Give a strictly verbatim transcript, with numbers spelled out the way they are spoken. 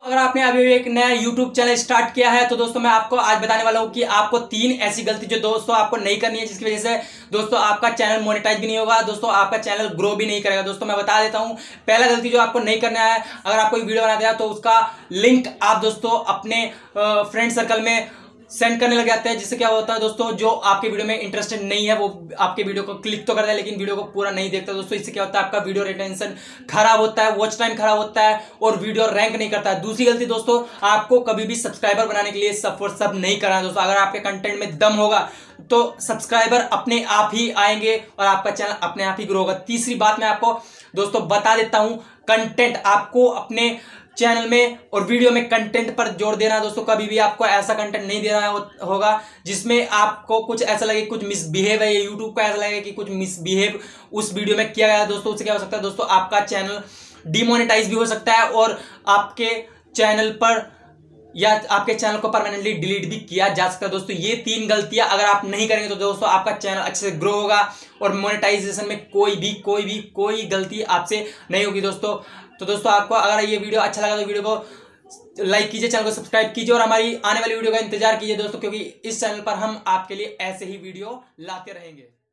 अगर आपने अभी एक नया यूट्यूब चैनल स्टार्ट किया है तो दोस्तों मैं आपको आज बताने वाला हूं कि आपको तीन ऐसी गलती जो दोस्तों आपको नहीं करनी है, जिसकी वजह से दोस्तों आपका चैनल मोनेटाइज भी नहीं होगा, दोस्तों आपका चैनल ग्रो भी नहीं करेगा। दोस्तों मैं बता देता हूं, पहला गलती जो आपको नहीं करना है, अगर आप कोई वीडियो बनाते हैं तो उसका लिंक आप दोस्तों अपने फ्रेंड सर्कल में सेंड करने लग जाते हैं, जिससे क्या होता है दोस्तों, जो आपके वीडियो में इंटरेस्टेड नहीं है वो आपके वीडियो को क्लिक तो करता है लेकिन वीडियो को पूरा नहीं देखता दोस्तों। इससे क्या होता है, आपका वीडियो रिटेंशन खराब होता है, वॉच टाइम खराब होता है और वीडियो रैंक नहीं करता है। दूसरी गलती दोस्तों, आपको कभी भी सब्सक्राइबर बनाने के लिए सब और सब नहीं करना है दोस्तों। अगर आपके कंटेंट में दम होगा तो सब्सक्राइबर अपने आप ही आएंगे और आपका चैनल अपने आप ही ग्रो होगा। तीसरी बात मैं आपको दोस्तों बता देता हूं, कंटेंट आपको अपने चैनल में और वीडियो में कंटेंट पर जोर देना है दोस्तों। कभी भी आपको ऐसा कंटेंट नहीं देना हो, होगा जिसमें आपको कुछ ऐसा लगे कुछ मिसबिहेव है, यूट्यूब को ऐसा लगे कि कुछ मिसबिहेव उस वीडियो में किया गया है दोस्तों। उससे क्या हो सकता है दोस्तों, आपका चैनल डिमोनेटाइज भी हो सकता है और आपके चैनल पर या आपके चैनल को परमानेंटली डिलीट भी किया जा सकता है दोस्तों। ये तीन गलतियां अगर आप नहीं करेंगे तो दोस्तों आपका चैनल अच्छे से ग्रो होगा और मोनेटाइजेशन में कोई भी कोई भी कोई गलती आपसे नहीं होगी दोस्तों। तो दोस्तों आपको अगर ये वीडियो अच्छा लगा तो वीडियो को लाइक कीजिए, चैनल को सब्सक्राइब कीजिए और हमारी आने वाली वीडियो का इंतजार कीजिए दोस्तों, क्योंकि इस चैनल पर हम आपके लिए ऐसे ही वीडियो लाते रहेंगे।